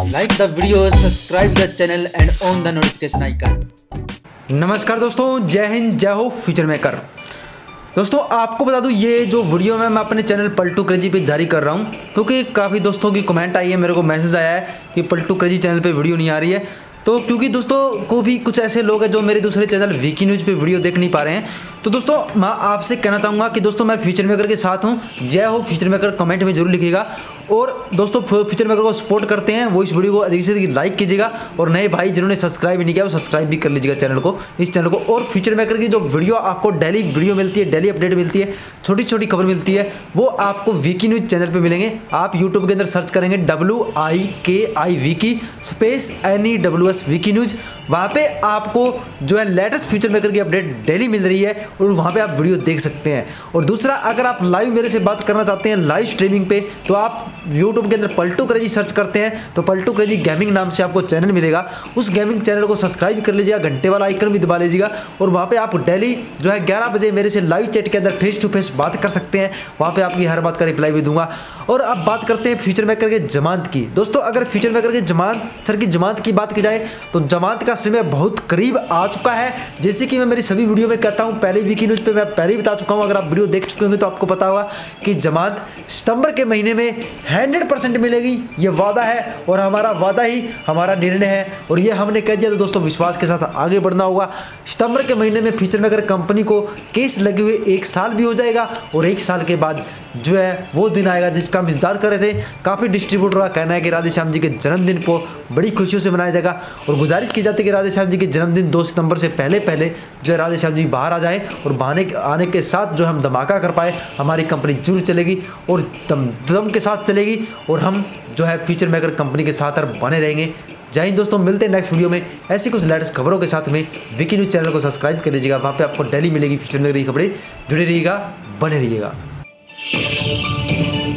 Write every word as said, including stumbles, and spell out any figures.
Like the video, subscribe the channel and on the notification icon. नमस्कार दोस्तों, जय हिंद, जय हो फ्यूचर मेकर। दोस्तों आपको बता दूं, ये जो वीडियो में मैं अपने चैनल पलटू क्रेजी पे जारी कर रहा हूं क्योंकि काफ़ी दोस्तों की कमेंट आई है, मेरे को मैसेज आया है कि पलटू क्रेजी चैनल पे वीडियो नहीं आ रही है। तो क्योंकि दोस्तों को भी कुछ ऐसे लोग हैं जो मेरे दूसरे चैनल वीकी न्यूज़ पे वीडियो देख नहीं पा रहे हैं, तो दोस्तों मैं आपसे कहना चाहूँगा कि दोस्तों मैं फ्यूचर मेकर के साथ हूँ। जय हो फ्यूचर मेकर कमेंट में जरूर लिखिएगा। और दोस्तों फ्यूचर मेकर को सपोर्ट करते हैं वो इस वीडियो को अधिक से अधिक लाइक कीजिएगा, और नए भाई जिन्होंने सब्सक्राइब नहीं किया वो सब्सक्राइब भी कर लीजिएगा चैनल को, इस चैनल को। और फ्यूचर मेकर की जो वीडियो आपको डेली वीडियो मिलती है, डेली अपडेट मिलती है, छोटी छोटी खबर मिलती है, वो आपको वीकी न्यूज़ चैनल पर मिलेंगे। आप यूट्यूब के अंदर सर्च करेंगे W I K I wiki space N E W S wiki news, वहाँ पे आपको जो है लेटेस्ट फ्यूचर मेकर की अपडेट डेली मिल रही है और वहाँ पे आप वीडियो देख सकते हैं। और दूसरा, अगर आप लाइव मेरे से बात करना चाहते हैं लाइव स्ट्रीमिंग पे, तो आप यूट्यूब के अंदर पलटू क्रेजी सर्च करते हैं तो पलटू क्रेजी गेमिंग नाम से आपको चैनल मिलेगा। उस गेमिंग चैनल को सब्सक्राइब कर लीजिएगा, घंटे वाला आइकन भी दबा लीजिएगा, और वहाँ पे आप डेली जो है ग्यारह बजे मेरे से लाइव चैट के अंदर फेस टू फेस बात कर सकते हैं। वहाँ पे आपकी हर बात का रिप्लाई भी दूंगा। और अब बात करते हैं फ्यूचर मेकर के जमानत की। दोस्तों अगर फ्यूचर मेकर के जमानत सर की जमानत की बात की जाए तो जमानत का समय बहुत करीब आ चुका है। जैसे कि मैं मेरी सभी वीडियो में कहता हूं, पहले वीकी न्यूज़ पे मैं पहले ही बता चुका हूं, अगर आप वीडियो देख चुके होंगे तो आपको पता होगा कि जमानत सितंबर के महीने में हंड्रेड परसेंट मिलेगी। ये वादा है और हमारा वादा ही हमारा निर्णय है, और ये हमने कह दिया। तो दोस्तों विश्वास के साथ आगे बढ़ना होगा। सितंबर के महीने में फ्यूचर मेकर कंपनी को केस लगे हुए एक साल भी हो जाएगा, और एक साल के बाद जो है वो दिन आएगा जिसका हम इंतजार कर रहे थे। काफ़ी डिस्ट्रीब्यूटर का कहना है कि राधे श्याम जी के जन्मदिन को बड़ी खुशियों से मनाया जाएगा, और गुजारिश की जाती है कि राधे श्याम जी के जन्मदिन दो सितंबर से पहले पहले जो है राधे श्याम जी बाहर आ जाएं, और बहाने आने के साथ जो हम धमाका कर पाए। हमारी कंपनी जरूर चलेगी और दम दम के साथ चलेगी, और हम जो है फ्यूचर मेकर कंपनी के साथ बने रहेंगे। जय हिंद दोस्तों, मिलते हैं नेक्स्ट वीडियो में ऐसी कुछ लेटेस्ट खबरों के साथ में। वीकी न्यूज़ चैनल को सब्सक्राइब कर लीजिएगा, वहाँ पे आपको डेली मिलेगी फ्यूचर मेकर की खबरें। जुड़े रहिएगा, बने रहिएगा।